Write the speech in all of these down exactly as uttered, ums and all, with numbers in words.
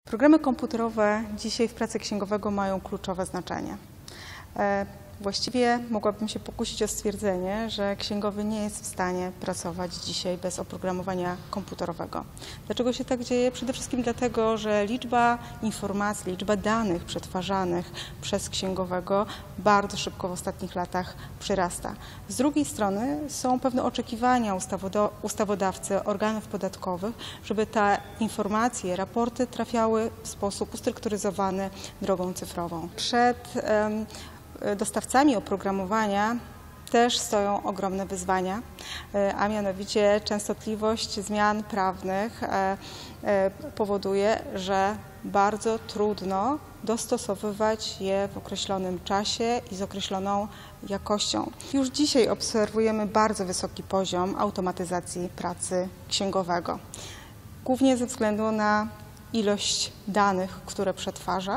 Programy komputerowe dzisiaj w pracy księgowego mają kluczowe znaczenie. Właściwie mogłabym się pokusić o stwierdzenie, że księgowy nie jest w stanie pracować dzisiaj bez oprogramowania komputerowego. Dlaczego się tak dzieje? Przede wszystkim dlatego, że liczba informacji, liczba danych przetwarzanych przez księgowego bardzo szybko w ostatnich latach przyrasta. Z drugiej strony są pewne oczekiwania ustawodawcy, organów podatkowych, żeby te informacje, raporty trafiały w sposób ustrukturyzowany drogą cyfrową. Przed um, dostawcami oprogramowania też stoją ogromne wyzwania, a mianowicie częstotliwość zmian prawnych powoduje, że bardzo trudno dostosowywać je w określonym czasie i z określoną jakością. Już dzisiaj obserwujemy bardzo wysoki poziom automatyzacji pracy księgowego, głównie ze względu na ilość danych, które przetwarza.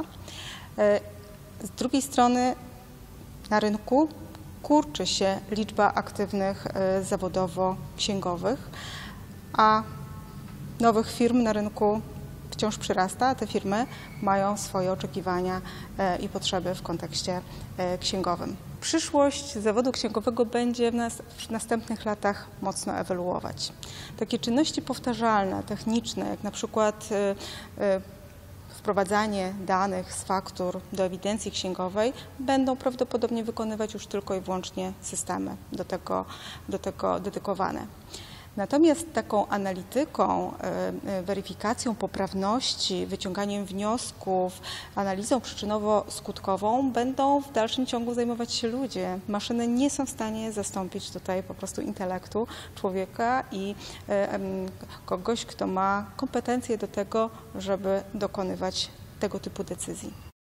Z drugiej strony na rynku kurczy się liczba aktywnych zawodowo księgowych, a nowych firm na rynku wciąż przyrasta, a te firmy mają swoje oczekiwania i potrzeby w kontekście księgowym. Przyszłość zawodu księgowego będzie w, nas, w następnych latach mocno ewoluować. Takie czynności powtarzalne, techniczne, jak na przykład wprowadzanie danych z faktur do ewidencji księgowej, będą prawdopodobnie wykonywać już tylko i wyłącznie systemy do tego, do tego dedykowane. Natomiast taką analityką, weryfikacją poprawności, wyciąganiem wniosków, analizą przyczynowo-skutkową będą w dalszym ciągu zajmować się ludzie. Maszyny nie są w stanie zastąpić tutaj po prostu intelektu człowieka i kogoś, kto ma kompetencje do tego, żeby dokonywać tego typu decyzji.